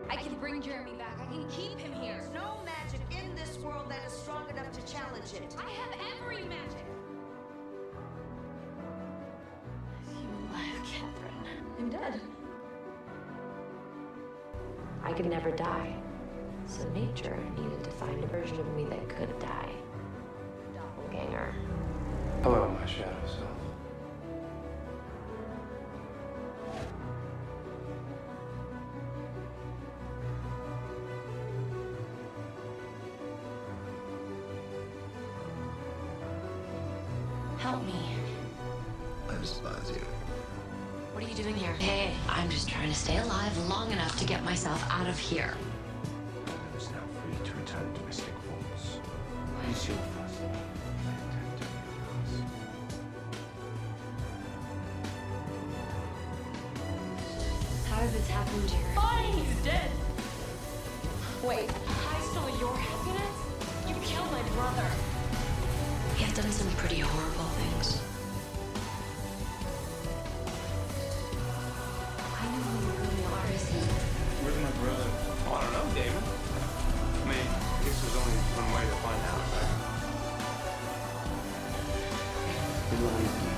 I can bring Jeremy back. I can keep him here. There's no magic in this world that is strong enough to challenge it. I have every magic. You alive, Catherine? I'm dead. I could never die, so nature needed to find a version of me that could die. Doppelganger. Hello, my shadow self. Help me. I despise you. What are you doing here? Hey, I'm just trying to stay alive long enough to get myself out of here. Adam is now free to return to Mystic Falls. What is your first love? How did this happen, Jerry? Fine, he's dead. Wait, I stole your happiness? You killed my brother. You've done some pretty horrible things. I know who you really are, is he? Where's my brother? Oh, I don't know, David. I mean, I guess there's only one way to find out, right?